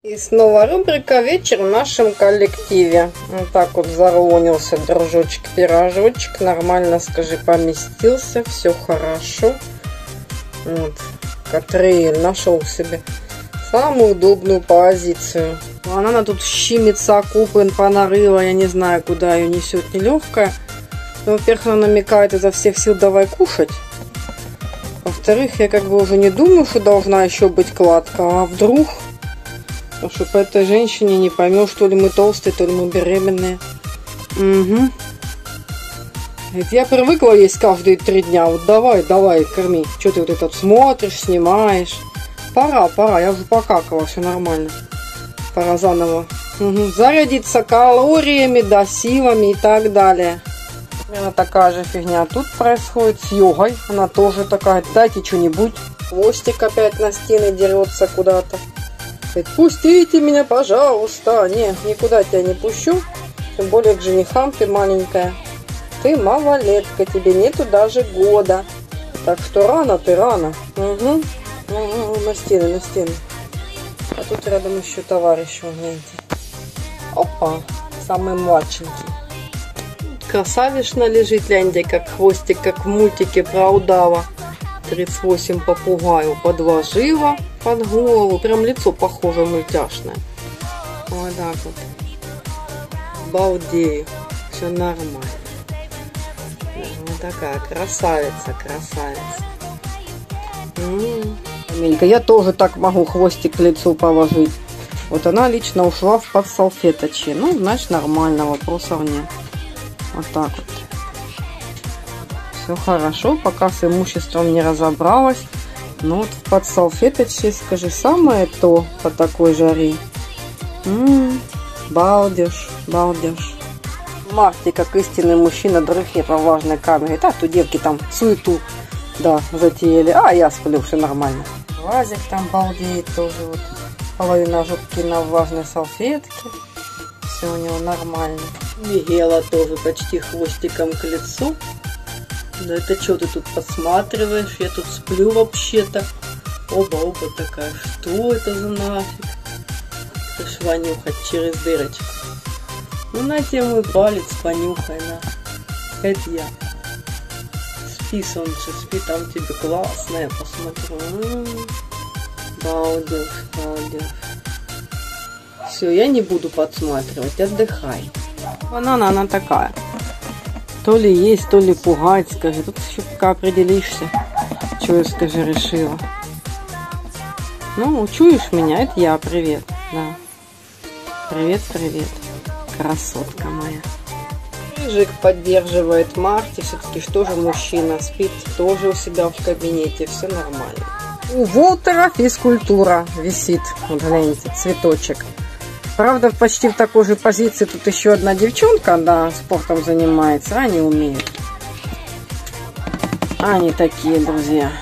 И снова рубрика «Вечер в нашем коллективе». Вот так вот заронился дружочек-пирожочек. Нормально, скажи, поместился. Все хорошо. Вот. Катриэль нашел себе самую удобную позицию. Она тут щимится, окупы понарыла. Я не знаю, куда ее несет, нелегкая. Но, во-первых, она намекает изо всех сил «давай кушать». Во-вторых, я как бы уже не думаю, что должна еще быть кладка. А вдруг... Потому что по этой женщине не поймешь, то ли мы толстые, то ли мы беременные. Угу. Я привыкла есть каждые 3 дня. Вот давай, корми. Что ты вот это смотришь, снимаешь? Пора, я уже покакала, все нормально. Пора заново. Угу. Зарядиться калориями, да, силами и так далее. Примерно такая же фигня тут происходит с йогой. Она тоже такая, дайте что-нибудь. Хвостик опять на стены дерется куда-то. Пустите меня, пожалуйста. Не, никуда тебя не пущу. Тем более к женихам ты маленькая. Ты малолетка, тебе нету даже года. Так что рано ты, рано. Угу. На стены. А тут рядом еще товарищ, гляньте. Опа, самый младшенький. Красавишна лежит, гляньте, как хвостик, как в мультике про удава. 38 попугаю подложила под голову. Прям лицо похоже мультяшное. Вот так вот. Балдею. Все нормально. Вот такая красавица. Амелька, я тоже так могу хвостик к лицу положить. Вот она лично ушла в подсалфеточье. Ну, значит, нормально, вопросов нет. Вот так вот. Все хорошо, пока с имуществом не разобралась. Но вот в подсалфеточке, скажи, самое то по такой жаре. Балдеж. Марти, как истинный мужчина, дрыхнет во влажной камере. Так, тут девки там суету, да, затеяли. А я сплю, все нормально. Лазик там балдеет тоже. Вот. Половина жопки на влажной салфетке. Все у него нормально. Мигела тоже почти хвостиком к лицу. Да это что ты тут посматриваешь? Я тут сплю вообще-то. Оба такая. Что это за нафиг? Пришла нюхать через дырочку. Ну на тебе мой палец, понюхай на. Это я. Спи, солнце, спи, там тебе классно, я посмотрю. Балдеж. Все, я не буду подсматривать, отдыхай. Она такая. То ли есть, то ли пугать, скажи. Тут еще пока определишься, что я, скажи, решила. Ну, чуешь меня? Это я, привет. Да. Привет. Красотка моя. Рыжик поддерживает Марти. Все-таки что же мужчина? Спит тоже у себя в кабинете. Все нормально. У Волтера физкультура висит. Вот гляньте, цветочек. Правда, почти в такой же позиции тут еще одна девчонка, да, спортом занимается. Они умеют. Они такие, друзья.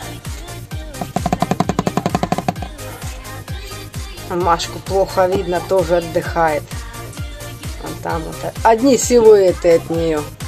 Машку плохо видно, тоже отдыхает. А там вот одни силуэты от нее.